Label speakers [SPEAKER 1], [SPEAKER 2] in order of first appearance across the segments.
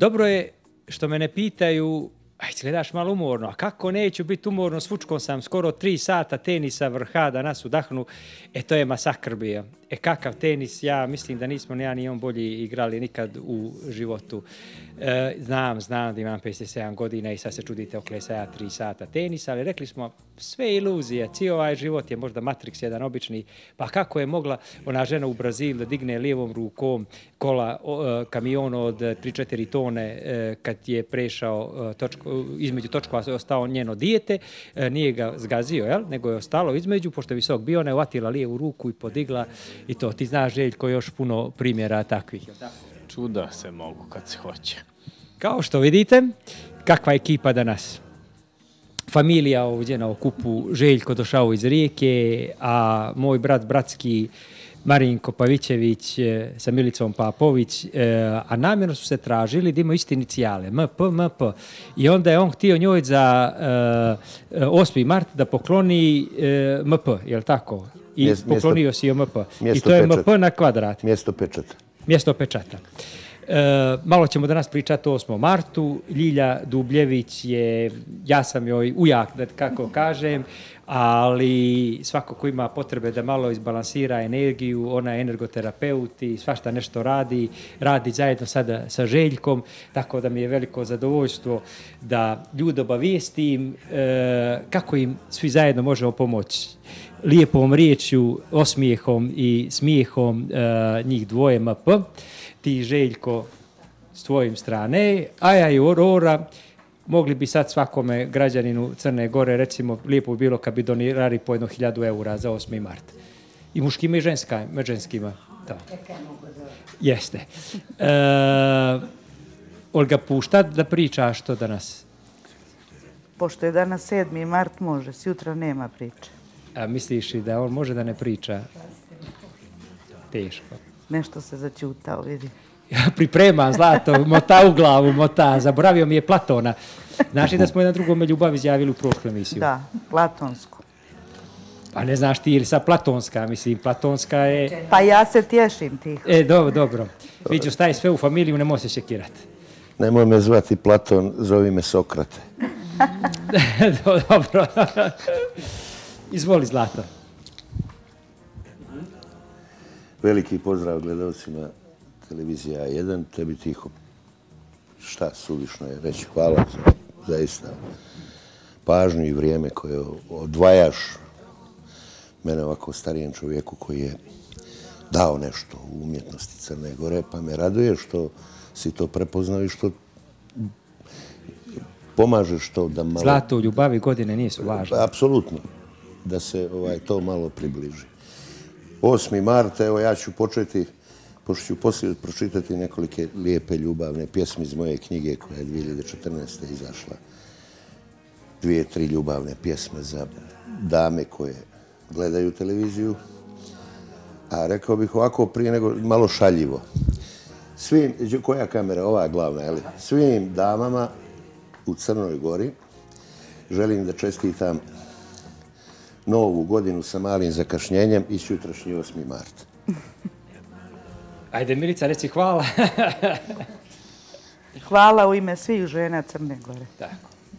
[SPEAKER 1] dobro je što me ne pitaju, gledaš malo umorno, a kako neću biti umorno, svučkom sam skoro 3 sata tenisa vrha da nas udahnu, to je masakr bio. Kakav tenis, ja mislim da nismo ni ja ni on bolji igrali nikad u životu. Znam da imam 57 godina i sad se čudite oklesa ja 3 sata tenisa, ali rekli smo sve iluzije, cijel ovaj život je možda Matrix jedan obični, pa kako je mogla ona žena u Brazilu da digne lijevom rukom kamion od 3-4 tone kad je prešao između točkova ostao njeno dijete, nije ga zgazio, nego je ostalo između, pošto je visok bio, ona je uvatila lijevu ruku i podigla i to. Ti znaš, Željko, još puno primjera takvih.
[SPEAKER 2] Čuda se mogu kad se hoće.
[SPEAKER 1] Kao što vidite, kakva ekipa danas. Familija ovdje na okupu, Željko došao iz Rijeke, a moj bratski Marinko Pavićević sa Milicom Papović, a namjerno su se tražili da imaju iste inicijale, MP. I onda je on htio njoj za 8. mart da pokloni MP, je li tako? I poklonio si joj MP. I to je MP na kvadrat. Mjesto pečata. Malo ćemo danas pričati o 8. martu. Ljilja Dubljević je, ja sam joj ujak, da kako kažem, ali svako ko ima potrebe da malo izbalansira energiju, ona je energoterapeut i svašta nešto radi zajedno sada sa Željkom, tako da mi je veliko zadovoljstvo da ljude obavijestim kako im svi zajedno možemo pomoći. Lijepom riječju, osmijehom i smijehom njih dvoje MP, ti Željko s tvojim strane, a ja i Aurora. Mogli bi sad svakome građaninu Crne Gore, recimo, lijepo bi bilo kad bi donirali po 1.000 eura za 8. mart. I muškima i ženskima. Da. Jeste. Olga, pušta da pričaš to danas?
[SPEAKER 3] Pošto je danas 7. mart, može. Sjutra nema priče.
[SPEAKER 1] A misliš li da on može da ne priča? Teško.
[SPEAKER 3] Nešto se začutao, vidi.
[SPEAKER 1] Ja pripremam, Zlato, mota u glavu, zaboravio mi je Platona. Znaš li da smo jedan drugome ljubav izjavili u prošlu emisiju?
[SPEAKER 3] Da, platonsku.
[SPEAKER 1] Pa ne znaš ti ili sad platonska, mislim, platonska je...
[SPEAKER 3] Pa ja se tješim tih.
[SPEAKER 1] Dobro. Viđu, staje sve u familiju, nemoj se šekirati.
[SPEAKER 4] Nemoj me zvati Platon, zovi me Sokrate.
[SPEAKER 1] Dobro. Izvoli, Zlato.
[SPEAKER 4] Veliki pozdrav gledalcima televizija A1, tebi Tiho. Šta suvišno je reći, hvala za zaista pažnju i vrijeme koje odvajaš mene ovako starijem čovjeku koji je dao nešto u umjetnosti Crne Gore, pa me raduje što si to prepoznao i što pomažeš to da malo...
[SPEAKER 1] Zlato, ljubavi godine nisu važne.
[SPEAKER 4] Apsolutno, da se to malo približi. 8. mart, evo ja ću početi, pošto ću poslije pročitati nekolike lijepe ljubavne pjesme iz moje knjige koja je 2014. izašla. 2-3 ljubavne pjesme za dame koje gledaju televiziju. A rekao bih ovako prije nego malo šaljivo. Svim, koja kamera, ova glavna, je li? Svim damama u Crnoj Gori želim da čestitam Novu godinu sa malim zakašnjenjem i sutrašnji 8. mart.
[SPEAKER 1] Ajde, Milica, reci hvala.
[SPEAKER 3] Hvala u ime svih žena Crne Gore.
[SPEAKER 1] Tako.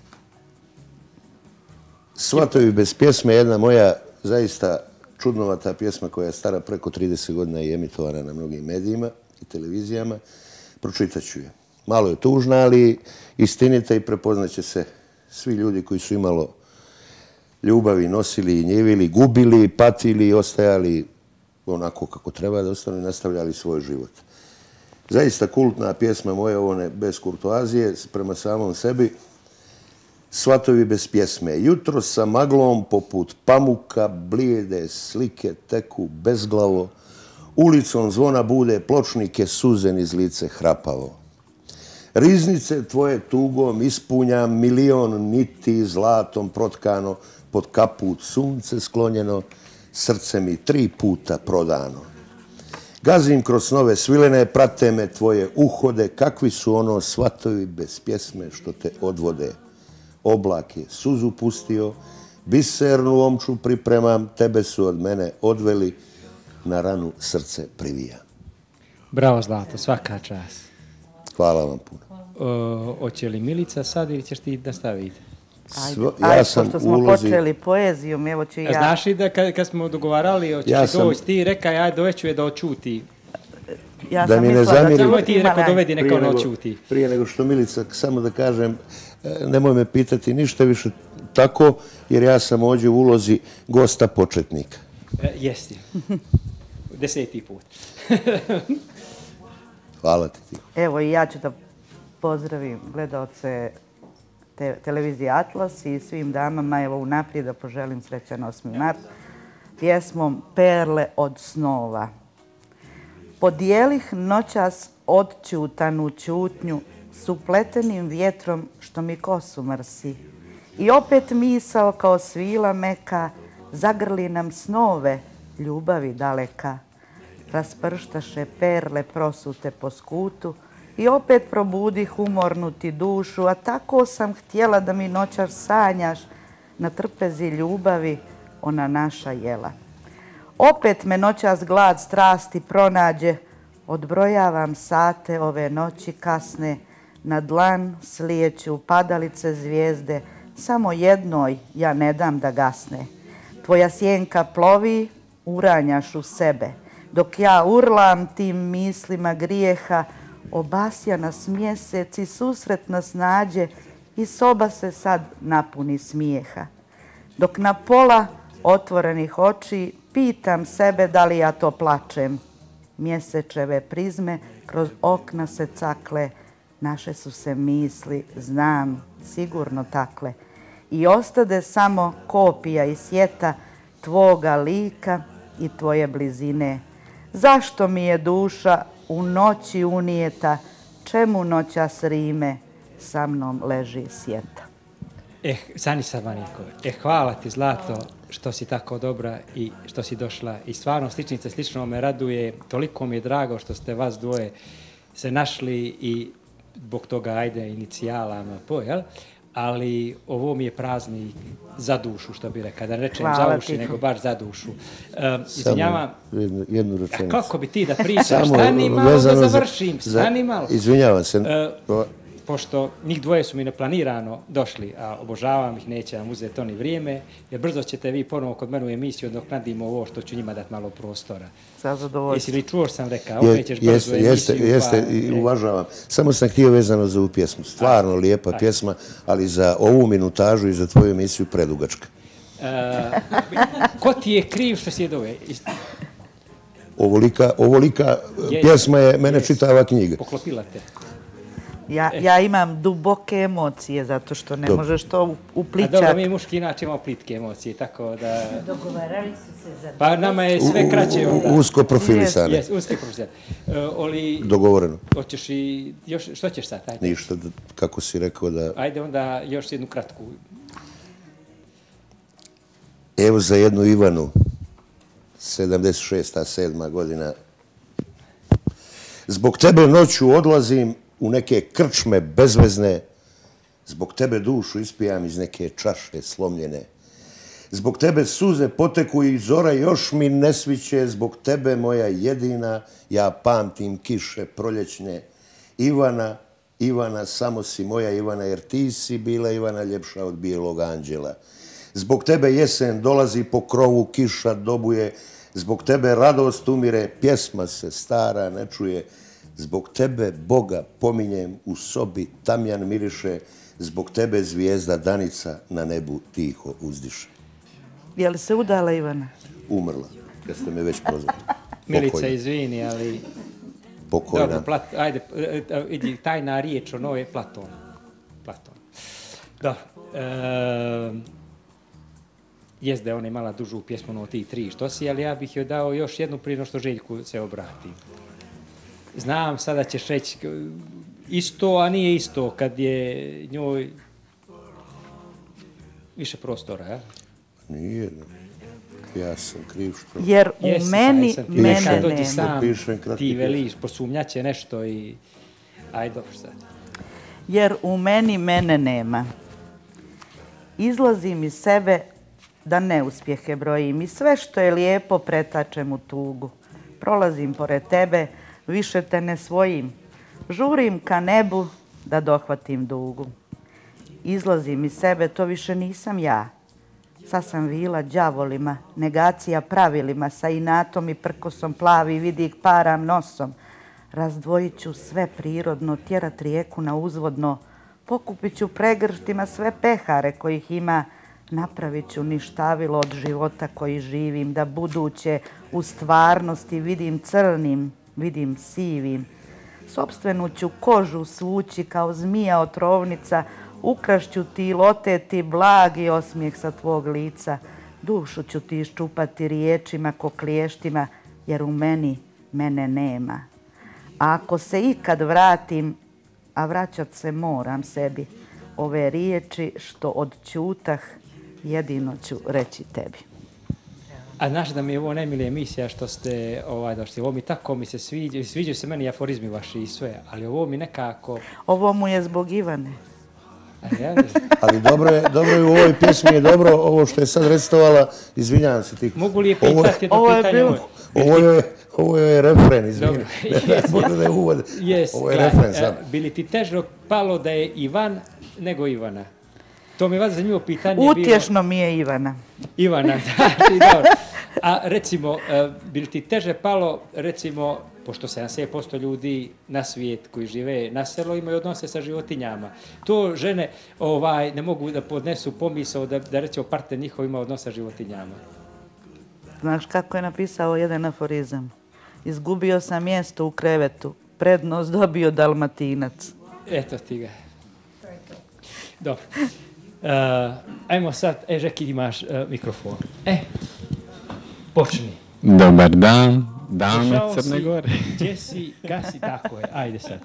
[SPEAKER 4] Svatovi bez pjesme, jedna moja zaista čudnovata pjesma koja je stara preko 30 godina i emitovana na mnogim medijima i televizijama. Pročitat ću je. Malo je tužna, ali istinita i prepoznaće se svi ljudi koji su imalo ljubavi, nosili i njevili, gubili, patili i ostajali onako kako treba da ostanu i nastavljali svoj život. Zaista kultna pjesma moja, ovo ne bez kurtoazije, prema samom sebi. Svatovi bez pjesme. Jutro sa maglom poput pamuka, blijede slike teku bezglavo, ulicom zvona bude pločnike suzen iz lice hrapavo. Riznice tvoje tugom ispunjam, milion niti zlatom protkano, pod kaput sunce sklonjeno, srce mi 3 puta prodano. Gazim kroz nove svilene, prate me tvoje uhode, kakvi su ono svatovi bez pjesme što te odvode. Oblak je suzu pustio, bisernu omču pripremam, tebe su od mene odveli, na ranu srce privija.
[SPEAKER 1] Bravo, Zlato, svaka čast.
[SPEAKER 4] Hvala vam puno.
[SPEAKER 1] Hoće li Milica sad ili ćeš ti nastaviti?
[SPEAKER 3] Ajde, pošto smo počeli poezijom, evo ću ja...
[SPEAKER 1] Znaš li da kad smo dogovarali, hoćeš doći, ti rekaj, ajde doveću je da očuti.
[SPEAKER 3] Ja sam mislila da
[SPEAKER 1] Samo ti rekao dovedi neka ono očuti.
[SPEAKER 4] Prije nego što Milica, samo da kažem, nemoj me pitati ništa više tako, jer ja sam ovdje u ulozi gosta početnika.
[SPEAKER 1] Jesti. 10. put.
[SPEAKER 4] Hvala ti.
[SPEAKER 3] Evo i ja ću da pozdravim gledalce televizije Atlas i svim damama, evo unaprijed da poželim srećan 8. mart, pjesmom Perle od snova. Podijelih noćas odćutanu ćutnju s upletenim vjetrom što mi kosu mrsi. I opet misao kao svila meka zagrli nam snove ljubavi daleka. Rasprštaše perle prosute po skutu i opet probudih umornuti dušu, a tako sam htjela da mi noćas sanjaš na trpezi ljubavi ona naša jela. Opet me noćas glad strasti pronađe, odbrojavam sate ove noći kasne, na dlan slijeću padalice zvijezde, samo jednoj ja ne dam da gasne. Tvoja sjenka plovi, uranjaš u sebe, dok ja urlam tim mislima grijeha, obasja nas mjesec i susret nas nađe i soba se sad napuni smijeha. Dok na pola otvorenih oči pitam sebe da li ja to plačem. Mjesečeve prizme kroz okna se cakle, naše su se misli, znam, sigurno takle. I ostade samo kopija i sjeta tvoga lika i tvoje blizine. Zašto mi je duša u noći unijeta, čemu noćas rime sa mnom leži sjeta?
[SPEAKER 1] Sanisa Marinković, hvala ti Zlato što si tako dobra i što si došla. I stvarno slično me raduje, toliko mi je drago što ste vas dvoje se našli i zbog toga ajde inicijalama jel? Ali ovo mi je praznik za dušu, što bi rekao, da ne rečem za uši, nego baš za dušu. Izvinjavam,
[SPEAKER 4] jednu rečenicu.
[SPEAKER 1] Kako bi ti da pričaš? Stani malo da završim, stani malo.
[SPEAKER 4] Izvinjavam se.
[SPEAKER 1] Pošto njih dvoje su mi neplanirano došli, a obožavam ih, neće vam uzeti oni vrijeme, jer brzo ćete vi ponovo kod mene u emisiju dok nadimo ovo što ću njima dati malo prostora.
[SPEAKER 3] Sa zadovoljstvom.
[SPEAKER 1] Jesi li čuo što sam rekao? Opet ćeš brzo u emisiju.
[SPEAKER 4] Jeste, i uvažavam. Samo sam htio vezano za ovu pjesmu. Stvarno lijepa pjesma, ali za ovu minutažu i za tvoju emisiju predugačka.
[SPEAKER 1] Ko ti je kriv što si je dove?
[SPEAKER 4] Ovolika pjesma je mene čitava knjiga.
[SPEAKER 1] Poklopila te.
[SPEAKER 3] Ja imam duboke emocije, zato što ne možeš to upličati.
[SPEAKER 1] A dobro, mi muški inače imamo plitke emocije, tako da...
[SPEAKER 5] Dogovarali su se za...
[SPEAKER 1] Pa nama je sve kraće onda.
[SPEAKER 4] Usko profilisane.
[SPEAKER 1] Jes, usko profilisane.
[SPEAKER 4] Dogovoreno.
[SPEAKER 1] Hoćeš i još, što ćeš sad? Ajde.
[SPEAKER 4] Ništa, kako si rekao da...
[SPEAKER 1] Ajde onda još jednu kratku.
[SPEAKER 4] Evo za jednu Ivanu, 76. 7. godina. Zbog tebe noću odlazim u neke krčme bezvezne, zbog tebe dušu ispijam iz neke čaše slomljene. Zbog tebe suze poteku i zora još mi ne sviće, zbog tebe moja jedina, ja pamtim kiše proljećne. Ivana, Ivana, samo si moja Ivana, jer ti si bila Ivana ljepša od bijelog anđela. Zbog tebe jesen dolazi po krovu, kiša dobuje, zbog tebe radost umire, pjesma se stara ne čuje. Zbog tebe Boga pominjem, u sobi tamjan miriše, zbog tebe zvijezda Danica na nebu tiho uzdiše.
[SPEAKER 3] Je li se udala Ivana?
[SPEAKER 4] Umrla, kad ste me već prozvali.
[SPEAKER 1] Milica, izvini, ali...
[SPEAKER 4] Pokojna.
[SPEAKER 1] Dobro, ajde, idi, tajna riječ ono je Platon. Platon. Dobro. Jest da je ona imala dužu pjesmu od tih 3 što si, ali ja bih joj dao još jednu prije no što Željku se obrati. Znam, sada ćeš reći isto, a nije isto kad je njoj više prostora, ja?
[SPEAKER 4] Nije, ja sam kriv što...
[SPEAKER 3] Jer u meni mene nema.
[SPEAKER 1] Sam, ti veliš, posumnjaće nešto i... Ajde, dobro sad.
[SPEAKER 3] Jer u meni mene nema. Izlazim iz sebe da neuspjehe brojim i sve što je lijepo pretačem u tugu. Prolazim pored tebe, više te ne svojim. Žurim ka nebu da dohvatim dugu. Izlazim iz sebe, to više nisam ja. Sad sam vila đavolima, negacija pravilima, sa inatom i prkosom plavi, vidi ih param nosom. Razdvojit ću sve prirodno, tjerat rijeku na uzvodno, pokupit ću pregrštima sve pehare kojih ima, napravit ću ništavilo od života koji živim, da buduće u stvarnosti vidim crnim, vidim sivim. Sopstvenu ću kožu svući kao zmija otrovnica, ukrašću ti oteti blagi osmijeh sa tvog lica. Dušu ću ti iščupati riječima ko kliještima, jer u meni mene nema. A ako se ikad vratim, a vraćat se moram sebi, ove riječi što odćutah, jedino ću reći tebi.
[SPEAKER 1] A znaš da mi je ovo najmilija emisija što ste došli. Ovo mi tako mi se sviđa. Sviđaju se meni aforizmi vaši i sve, ali ovo mi nekako...
[SPEAKER 3] Ovo mu je zbog Ivane.
[SPEAKER 4] Ali dobro je u ovoj pjesmi je dobro ovo što je sad recitovala, izvinjavam se ti.
[SPEAKER 1] Mogu li je pitati jedno pitanje?
[SPEAKER 4] Ovo je refren, izvinjam. Ovo je refren sad.
[SPEAKER 1] Bi li ti teže palo da je Ivan nego Ivana? To mi je vas zanimljivo pitanje.
[SPEAKER 3] Utješno mi je Ivana.
[SPEAKER 1] Ivana, znači, dobro. A recimo, bi li ti teže palo, recimo, pošto 70% ljudi na svijet koji žive na selu imaju odnose sa životinjama. To žene ne mogu da podnesu pomisao da recimo partner njihov ima odnose sa životinjama.
[SPEAKER 3] Znaš kako je napisao jedan aforizam? Izgubio sam mjesto u krevetu, prednost dobio Dalmatinac.
[SPEAKER 1] Eto ti ga. Dobro. Ajmo sad, Žeki, imaš mikrofon. Počni.
[SPEAKER 2] Dobar dan, dame Crne Gore.
[SPEAKER 1] Gdje si, kasi, tako je, ajde sad.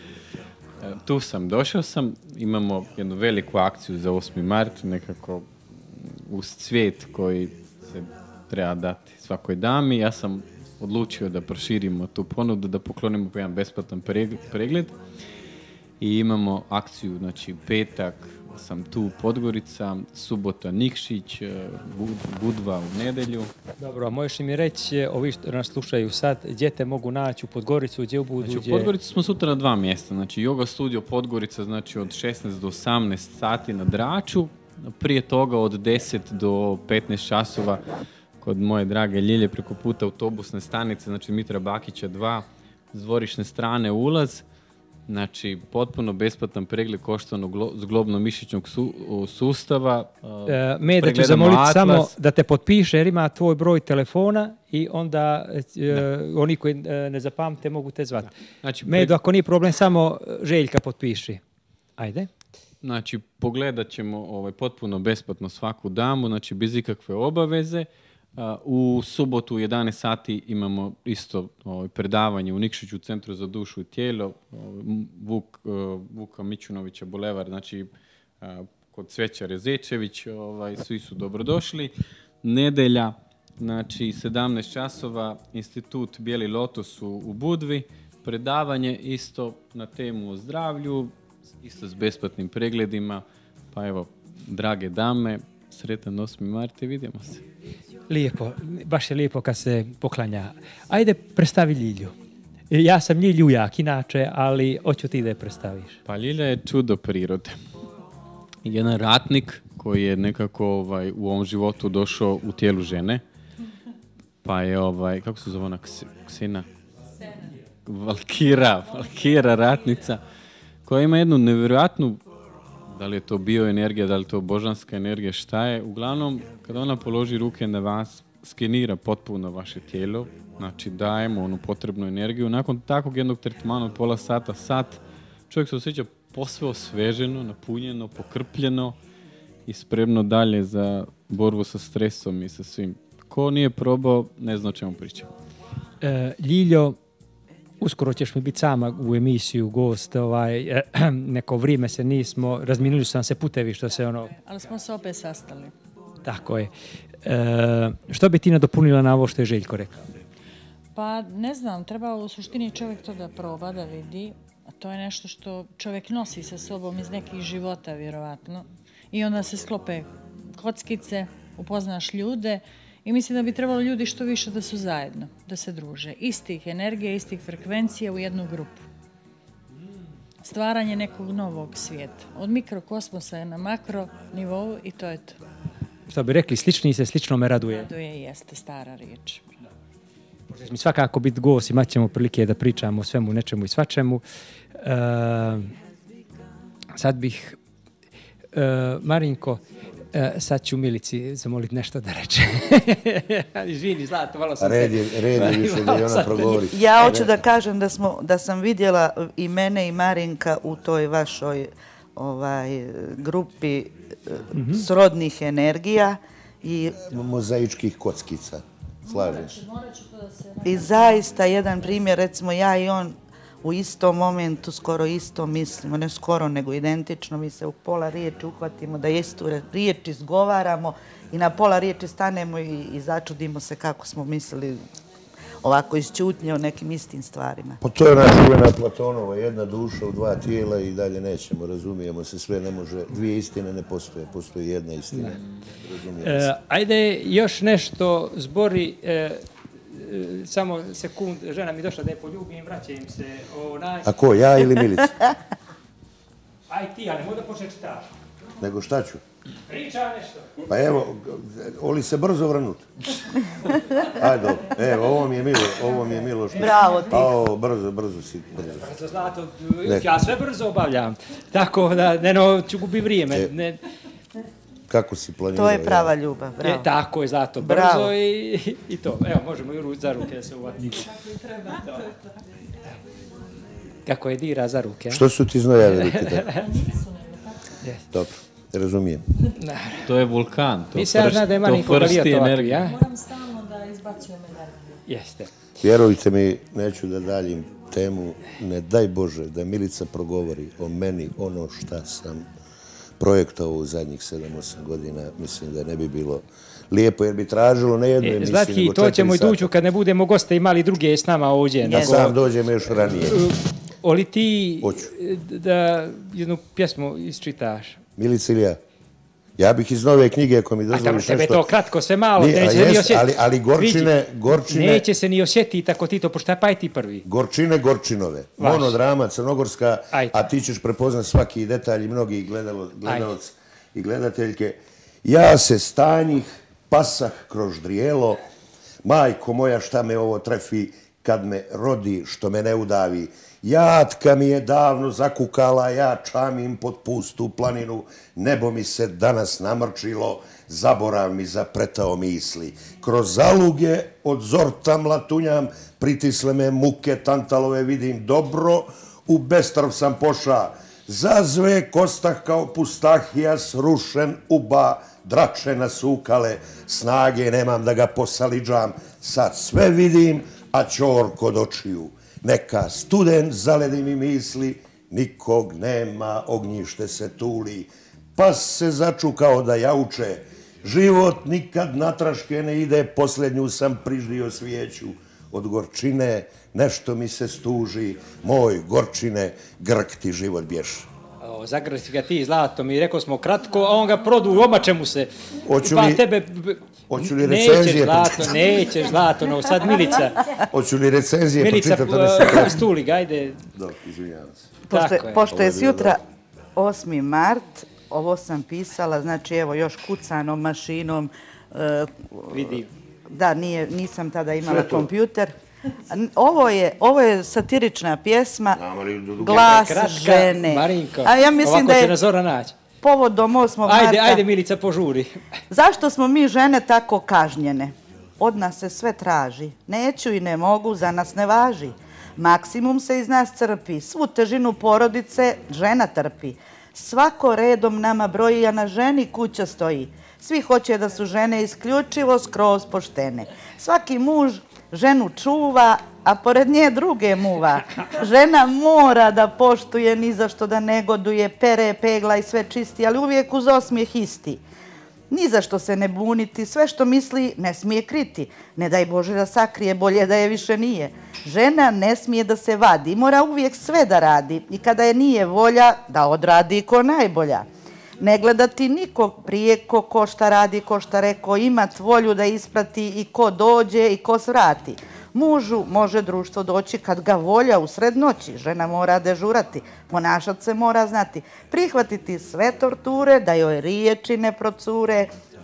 [SPEAKER 2] Tu sam, došao sam, imamo jednu veliku akciju za 8. mart, nekako uz cvijet koji se treba dati svakoj dami. Ja sam odlučio da proširimo tu ponudu, da poklonimo jedan besplatan pregled i imamo akciju, znači petak sam tu Podgorica, subota Nikšić, Budva u nedjelju.
[SPEAKER 1] Dobro, a možeš mi reći, ovi što nas slušaju sad, gdje te mogu naći u Podgoricu, gdje u Budvu?
[SPEAKER 2] Znači, u Podgorici smo sutra na 2 mjesta. Znači, Yoga studio Podgorica, znači od 16 do 18 sati na Draču. Prije toga od 10 do 15 časova kod moje drage Ljilje preko puta autobusne stanice, znači Mitra Bakića 2, s dvorišne strane ulaz. Znači, potpuno besplatan pregled koštvanog zglobno-mišićnog sustava.
[SPEAKER 1] Da ću zamoliti samo da te potpiše jer ima tvoj broj telefona i onda oni koji ne zapamte mogu te zvati. Znači, Medo, ako nije problem, samo Željka potpiši. Ajde.
[SPEAKER 2] Znači, pogledat ćemo potpuno besplatno svaku damu, znači bez ikakve obaveze. U subotu u 11 sati imamo isto predavanje u Nikšiću, Centru za dušu i tijelo, Vuka Mićunovića Bulevar, znači kod Cveća Rezečević, svi su dobrodošli. Nedelja, znači 17 časova, Institut Bijeli lotos u Budvi, predavanje isto na temu o zdravlju, isto s besplatnim pregledima, pa evo, drage dame, sretan 8. mart i vidimo se.
[SPEAKER 1] Lijepo, baš je lijepo kad se poklanja. Ajde, predstavi Ljilju. Ja sam Ljiljujak inače, ali hoću ti da je predstaviš.
[SPEAKER 2] Pa Ljilja je čudo prirode. Jedan ratnik koji je nekako u ovom životu došao u tijelu žene. Pa je kako se zove ona Ksena? Valkira ratnica, koja ima jednu nevjerojatnu, da li je to bioenergija, da li je to božanska energija, šta je. Uglavnom, kada ona položi ruke na vas, skenira potpuno vaše tijelo, znači dajemo onu potrebnu energiju. Nakon takvog jednog tretmana od pola sata, sat, čovjek se osjeća posve osveženo, napunjeno, pokrpljeno i spremno dalje za borbu sa stresom i sa svim. Ko nije probao, ne zna o čemu pričam.
[SPEAKER 1] Ljiljo, uskoro ćeš mi biti sama u emisiju, gost, neko vrijeme se nismo, razminuli su nam se putevi što se
[SPEAKER 5] Ali smo se opet sastali.
[SPEAKER 1] Tako je. Što bi ti nadopunila na ovo što je Željko rekao?
[SPEAKER 5] Pa ne znam, treba u suštini čovjek to da proba, da vidi. A to je nešto što čovjek nosi sa sobom iz nekih života, vjerovatno. I onda se sklope kockice, upoznaš ljude. I mislim da bi trebalo ljudi što više da su zajedno, da se druže. Istih energija, istih frekvencija u jednu grupu. stvaranje nekog novog svijeta. Od mikrokosmosa na makro nivou i to je to.
[SPEAKER 1] Što bi rekli, slični se, slično me raduje.
[SPEAKER 5] Raduje jeste stara riječ.
[SPEAKER 1] Mi svakako biti gost, imat ćemo prilike da pričamo o svemu, nečemu i svačemu. Sad bih, Marinko, sad ću Milici zamoliti nešto da reče. Izvini, Zlato, malo sam...
[SPEAKER 4] Red je više da i ona progovori.
[SPEAKER 3] Ja hoću da kažem da sam vidjela i mene i Marinka u toj vašoj grupi srodnih energija i
[SPEAKER 4] mozaičkih kockica. Slažem se.
[SPEAKER 3] I zaista jedan primjer, recimo ja i on u istom momentu skoro isto mislimo, ne skoro nego identično, mi se u pola riječi uhvatimo da istu riječ izgovaramo i na pola riječi stanemo i začudimo se kako smo mislili ovako iz ćutnje o nekim istim stvarima.
[SPEAKER 4] Pa to je ona čuvena Platonova, jedna duša u dva tijela i dalje nećemo, razumijemo se, sve ne može, dvije istine ne postoje, postoji jedna istina.
[SPEAKER 1] Ajde još nešto zbori, samo sekund, žena mi došla da je poljubim, vraćam se.
[SPEAKER 4] A ko, ja ili Milica?
[SPEAKER 1] Aj ti, ali možda počne čitaš.
[SPEAKER 4] Nego šta ću?
[SPEAKER 1] Priča nešto.
[SPEAKER 4] Pa evo, oli se brzo vrnut. Ajde, evo, ovo mi je milo što...
[SPEAKER 3] Bravo ti.
[SPEAKER 4] Ao, brzo si.
[SPEAKER 1] Brzo, Zlato, ja sve brzo obavljam. Tako da, ću gubi vrijeme.
[SPEAKER 4] Kako si planirao?
[SPEAKER 3] To je prava ljubav, bravo.
[SPEAKER 1] Tako je, Zlato, brzo i to. Evo, možemo i za ruke da se uvatimo. Kako je dira za ruke.
[SPEAKER 4] Što su ti znojavili? Dobro. Razumijem.
[SPEAKER 2] To je vulkan, to fršti energija.
[SPEAKER 5] Moram stalno da izbacujem energiju.
[SPEAKER 1] Jeste.
[SPEAKER 4] Vjerujte mi, neću da daljim temu, ne daj Bože da Milica progovori o meni ono šta sam projektovao u zadnjih 7-8 godina, mislim da ne bi bilo lijepo, jer bi tražilo ne jednu emisiju, nego 4
[SPEAKER 1] Zlatki, to ćemo iduću kad ne budemo goste imali druge s nama ovdje.
[SPEAKER 4] Da sam dođem još ranije.
[SPEAKER 1] Oli ti da jednu pjesmu isčitaš?
[SPEAKER 4] Milica ili ja? Ja bih iz nove knjige, ako mi dozvoliš nešto...
[SPEAKER 1] Tebe to kratko, sve malo.
[SPEAKER 4] Ali gorčine...
[SPEAKER 1] Neće se ni osjetiti ako ti to, pošto pa je ti prvi.
[SPEAKER 4] Gorčine Gorčinove, monodrama crnogorska, a ti ćeš prepoznat svaki detalj i mnogi gledalac i gledateljke. Ja se stanjih, pasah kroz drijelo, majko moja šta me ovo trefi kad me rodi što me ne udavi. Jatka mi je davno zakukala, ja čamim pod pustu planinu, nebo mi se danas namrčilo, zaborav mi zapretao misli. Kroz zaluge od zorta mlatunjam, pritisle me muke tantalove, vidim dobro, u bestrv sam poša. Zazve kostah kao pustahija, srušen uba, drače nasukale, snage nemam da ga posaliđam, sad sve vidim, a čor kod očiju. Neka studen zaledi mi misli, nikog nema, ognjište se tuli. Pas se začukao da jauče, život nikad natraške ne ide, posljednju sam priždio svijeću. Od gorčine nešto mi se stuži, moj gorčine, grk ti život bješi.
[SPEAKER 1] Zagrti ga ti, Zlato, mi rekao smo kratko, a on ga produ, omače mu se.
[SPEAKER 4] Hoću li recenzije
[SPEAKER 1] pročitati? Nećeš, Zlato, no sad Milica.
[SPEAKER 4] Hoću li recenzije pročitati?
[SPEAKER 1] Milica, stuli ga, ajde.
[SPEAKER 4] Dobro, izvinjavam se.
[SPEAKER 3] Pošto je sjutra 8. mart, ovo sam pisala, znači evo još kucanom mašinom.
[SPEAKER 1] Vidi.
[SPEAKER 3] Da, nisam tada imala kompjuter. Ovo je satirična pjesma, Glas žene.
[SPEAKER 1] Marinko,
[SPEAKER 3] ja mislim
[SPEAKER 1] ovako će nas Zora naći.
[SPEAKER 3] Povodom 8. marta.
[SPEAKER 1] Ajde, Milica, požuri.
[SPEAKER 3] Zašto smo mi žene tako kažnjene? Od nas se sve traži. Neću i ne mogu, za nas ne važi. Maksimum se iz nas crpi. Svu težinu porodice žena trpi. Svako redom nama broji, a na ženi kuća stoji. Svi hoće da su žene isključivo skroz poštene. Svaki muž ženu čuva, a pored nje druge muva. Žena mora da poštuje, ni za što da negoduje, pere, pegla i sve čisti, ali uvijek uz osmijeh isti. Ni za što se ne buniti, sve što misli ne smije kriti. Ne daj Bože da sakrije, bolje da je više nije. Žena ne smije da se vadi, mora uvijek sve da radi i kada je nije volja, da odradi ko najbolja. Ne gledati nikog prije ko šta radi, ko šta reko, imat volju da isprati i ko dođe i ko svrati. Mužu može društvo doći kad ga volja usred noći. Žena mora dežurati, ponašat se mora znati. Prihvatiti sve torture, da joj riječi ne procure,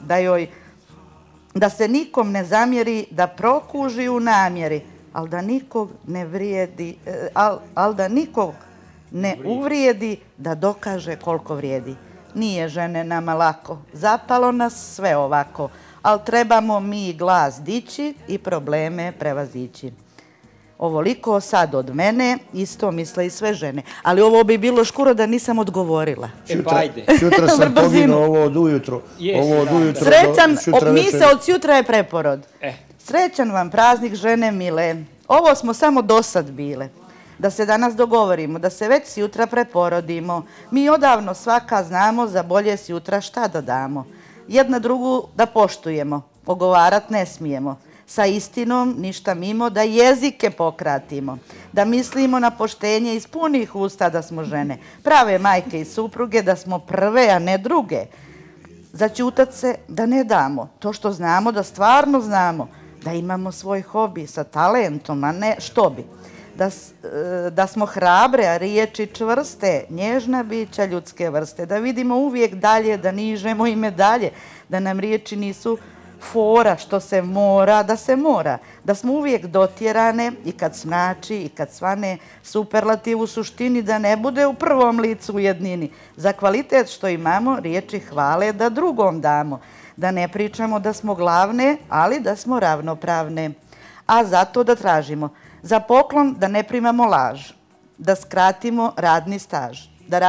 [SPEAKER 3] da se nikom ne zamjeri, da prokuži u namjeri, ali da nikog ne vrijedi, ali da nikog ne uvrijedi, da dokaže koliko vrijedi. Nije žene nama lako, zapalo nas sve ovako, ali trebamo mi glas dići i probleme prevazići. Ovoliko sad od mene, isto misle i sve žene. Ali ovo bi bilo škuro da nisam odgovorila.
[SPEAKER 4] Sutra sam poginuo, ovo od ujutro.
[SPEAKER 3] Srećan, mise od sutra je preporod. Srećan vam praznik žene mile. Ovo smo samo do sad bile. Da se danas dogovorimo, da se već sutra preporodimo. Mi odavno svaka znamo za bolje sutra šta da damo. Jedna drugu da poštujemo, ogovarat ne smijemo. Sa istinom ništa mimo, da jezike pokratimo. Da mislimo na poštenje iz punih usta da smo žene. Prave majke i supruge, da smo prve, a ne druge. Začutat se da ne damo. To što znamo, da stvarno znamo. Da imamo svoj hobi sa talentom, a ne što bi. Da smo hrabre, a riječi čvrste, nježna bića ljudske vrste. Da vidimo uvijek dalje, da nižemo i medalje. Da nam riječi nisu fora što se mora, da se mora. Da smo uvijek dotjerane i kad snači i kad svane superlativ u suštini, da ne bude u prvom licu u jednini. Za kvalitet što imamo, riječi hvale da drugom damo. Da ne pričamo da smo glavne, ali da smo ravnopravne. A zato da tražimo za poklon da ne primamo laž. Da skratimo radni staž.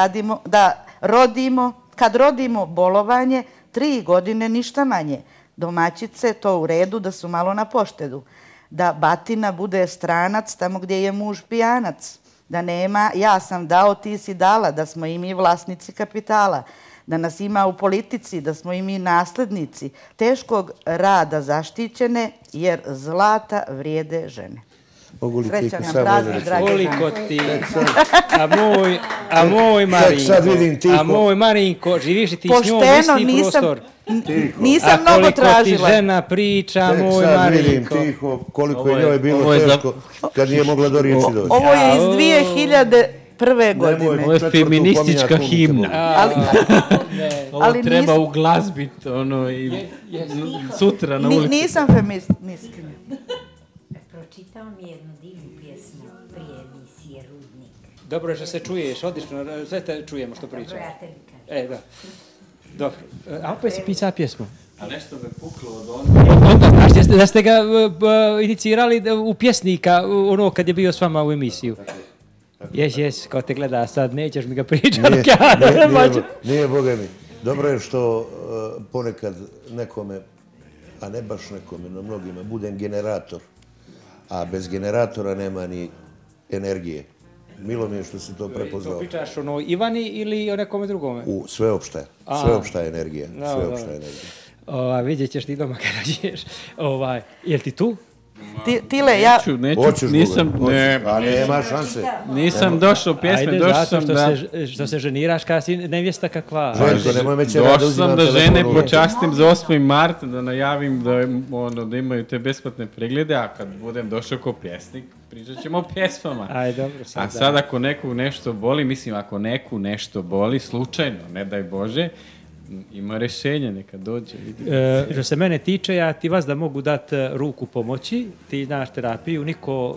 [SPEAKER 3] Kad rodimo bolovanje, 3 godine ništa manje. Domaćice to u redu da su malo na poštedu. Da batina bude stranac tamo gdje je muž pijanac. Da nema ja sam dao, ti si dala, da smo i mi vlasnici kapitala. Da nas ima u politici, da smo i mi naslednici teškog rada zaštićene, jer zlata vrijede žene. Srećan nam praznik, dragi žene.
[SPEAKER 1] Koliko ti... A moj Marinko, živiš li ti s njom isti prostor?
[SPEAKER 3] Nisam mnogo tražila.
[SPEAKER 1] A koliko ti žena priča, moj Marinko.
[SPEAKER 4] Sad vidim tiho koliko je njoj bilo teško kad nije mogla do riječi doći.
[SPEAKER 3] Ovo je iz 2001. godine.
[SPEAKER 2] Ovo je feministička himna. Ovo treba uglazbiti sutra na ulici.
[SPEAKER 3] Nisam feministkinja.
[SPEAKER 6] Pročitao mi jednu divnu pjesmu prije emisije Rudnik.
[SPEAKER 1] Dobro je što se čuješ, odlično, sve te čujemo što pričam.
[SPEAKER 6] Dobro, ja tebi kažem.
[SPEAKER 1] Da. Dobro. A opet si pisao pjesmu?
[SPEAKER 2] A nešto me puklo od onda.
[SPEAKER 1] Onda, znaš da ste ga inicirali u pjesnika, ono kad je bio s vama u emisiju. Jes, kao te gleda sad, nećeš mi ga pričati.
[SPEAKER 4] Nije, Boga mi. Dobro je što ponekad nekome, a ne baš nekome, no mnogima, budem generator. A bez generatora nema ni energije. Milo mi je što si to prepoznao.
[SPEAKER 1] To pričaš o Ivani ili o nekome drugome?
[SPEAKER 4] Sveopšta energija. Sveopšta energija.
[SPEAKER 1] Vidjet ćeš ti doma kada dođeš. Jel ti tu?
[SPEAKER 3] Tile, ja...
[SPEAKER 4] Hoćeš, nema šanse.
[SPEAKER 2] Nisam došao pjesme, došao sam da...
[SPEAKER 1] Što se ženiraš kada si nevjesta kakva.
[SPEAKER 2] Došao sam da žene počastim za 8. mart, da najavim da imaju te besplatne preglede, a kad budem došao ko pjesnik, pričat ćemo o pjesmama. A sad ako nekog nešto boli, mislim ako neku nešto boli, slučajno, ne daj Bože, ima rješenje, neka dođe.
[SPEAKER 1] Što se mene tiče, ja ti vas da mogu dati ruku pomoći, ti znaš terapiju, niko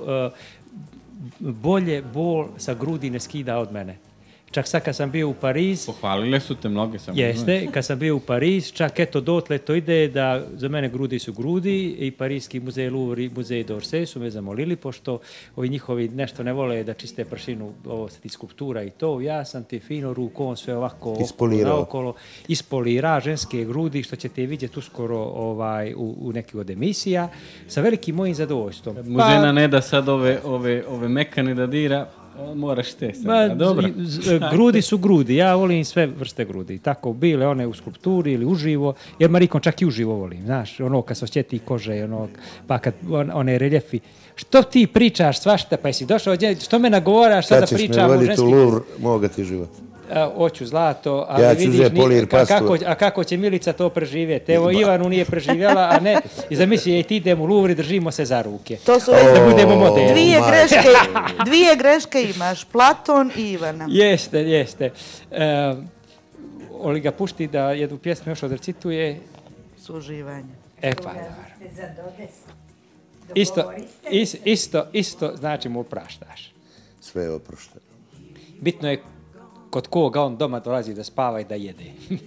[SPEAKER 1] bolje bol sa grudi ne skida od mene. Čak sad kad sam bio u Pariz...
[SPEAKER 2] Pohvalile su te mnoge samo.
[SPEAKER 1] Jeste, kad sam bio u Pariz, čak eto dotle to ide da za mene grudi su grudi i Parijski muzej Louvre i muzej d'Orsay su me zamolili, pošto ovi njihovi nešto ne vole da čiste pršinu, ovo ti skulptura i to, ja sam ti fino rukom sve ovako naokolo ispolira ženske grudi, što ćete vidjeti uskoro u nekih od emisija, sa velikim mojim zadovoljstvom.
[SPEAKER 2] Žena ne da sad ove mekane da dira, moraš te sad, dobro.
[SPEAKER 1] Grudi su grudi, ja volim sve vrste grudi, tako bile one u skulpturi ili uživo, jer Marikon čak i uživo volim, znaš, ono kad se osjeti kože, pa kad one reljefi. Što ti pričaš svašta, pa jesi došao, što me nagovoraš sada da pričam u
[SPEAKER 4] ženskim... Kad ćeš me voditi u Louvre, moga ti život.
[SPEAKER 1] Hoću zlato, ali
[SPEAKER 4] Ja ću uzeti polir pastu.
[SPEAKER 1] a kako će Milica to preživjeti? Evo, Ivanu nije preživjela, a ne, i zamisli, ti idemo u Louvre, držimo se za ruke.
[SPEAKER 3] To su
[SPEAKER 1] da budemo moderni.
[SPEAKER 3] Dvije greške imaš, Platon i Ivana.
[SPEAKER 1] Jeste. Oli ga pušti da jednu pjesmu još odrecituje.
[SPEAKER 3] Suživanje.
[SPEAKER 1] Pa dobro. Isto znači mu opraštaš.
[SPEAKER 4] Sve je oprošteno.
[SPEAKER 1] Bitno je kod koga on doma dolazi da spava i da jede.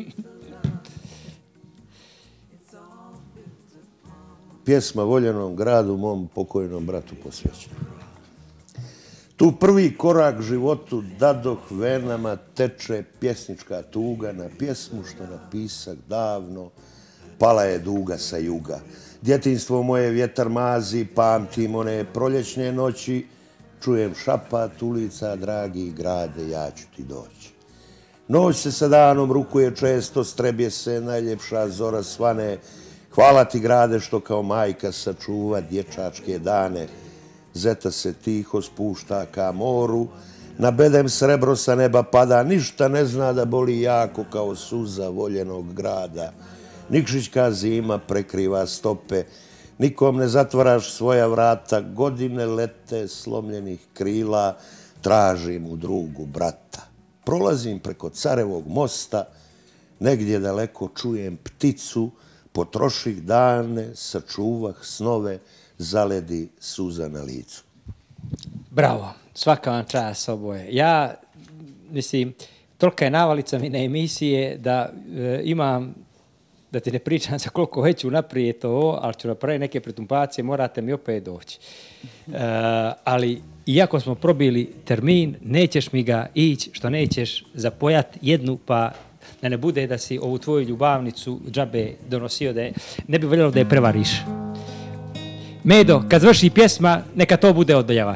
[SPEAKER 4] Pjesma voljenom gradu, mom pokojnom bratu posvećena. Tu prvi korak životu dadoh venama teče pjesnička tuga na pjesmu što napisak davno, pala je duga sa juga. Djetinstvo moje vjetar mazi, pamtim one proljećne noći, čujem šapat ulica, dragi grade, ja ću ti doći. Noć se sa danom rukuje često, strebje se, najljepša zora svane. Hvala ti grade što kao majka sačuva dječačke dane. Zeta se tiho spušta ka moru, na bedem srebro sa neba pada, ništa ne zna da boli jako kao suza voljenog grada. Nikšićka zima prekriva stope, nikom ne zatvaraš svoja vrata, godine lete slomljenih krila, tražim u drugu brata. Prolazim preko Carevog mosta, negdje daleko čujem pticu, potroših dane, sačuvah snove, zaledi suza na licu.
[SPEAKER 1] Bravo, svaka vam čast oboje. Ja, mislim, tolika je navalica mi na emisije da imam, da ti ne pričam za koliko hoću naprijed to, ali ću napraviti neke pretumpacije, morate mi opet doći. Ali, iako smo probili termin, nećeš mi ga ići, što nećeš zapojat jednu, pa da ne bude da si ovu tvoju ljubavnicu džabe donosio, da ne bi voljelo da je prevariš. Medo, kad završi pjesma, neka to bude odjava.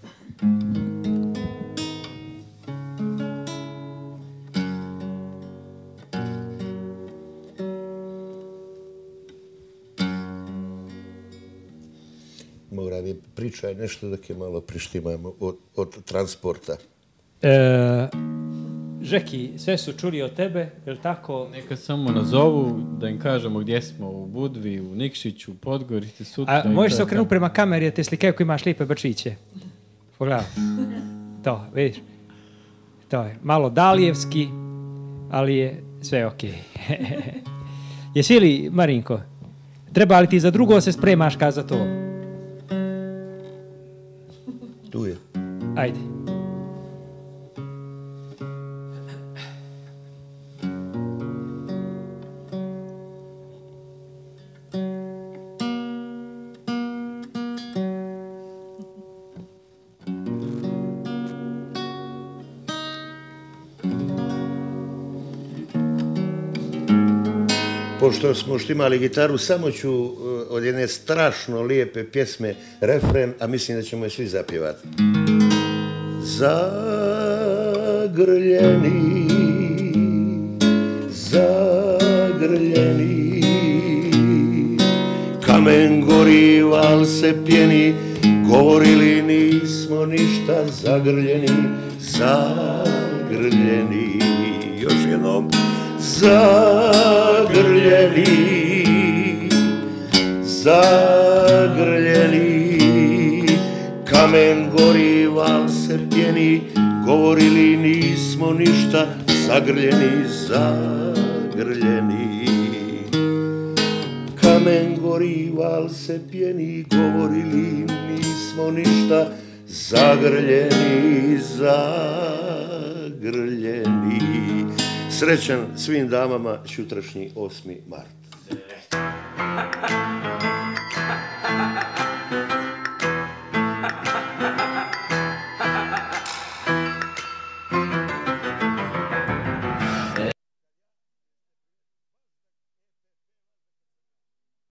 [SPEAKER 4] Mora mi pričaj nešto dok je malo prištimamo od transporta.
[SPEAKER 1] Žeki, sve su čuli od tebe, je li tako?
[SPEAKER 2] Neka samo nazovu, da im kažemo gdje smo, u Budvi, u Nikšiću, u Podgorici, sutra.
[SPEAKER 1] A možeš se okrenuti prema kameri, da te slikaju koji imaš lijepe brčiće. Pogledaj. To, vidiš? To je malo dalijevski, ali je sve okej. Jesi li, Marinko? Treba li ti za drugo se spremaš ka za to?
[SPEAKER 4] Tu je.
[SPEAKER 1] Ajde.
[SPEAKER 4] Pošto smo štimali gitaru, samo ću od jedne strašno lijepe pjesme refren, a mislim da ćemo je svi zapjevati. Zagrljeni, zagrljeni, kamen gori, val se pjeni, govorili nismo ništa, zagrljeni, zagrljeni. Još jednom. Zagrljeni, zagrljeni, kamen gori, val se pjeni, govorili nismo ništa, zagrljeni, zagrljeni. Kamen gori, val se pjeni, govorili nismo ništa, zagrljeni, zagrljeni. Srećan svim damama sutrašnji 8. mart.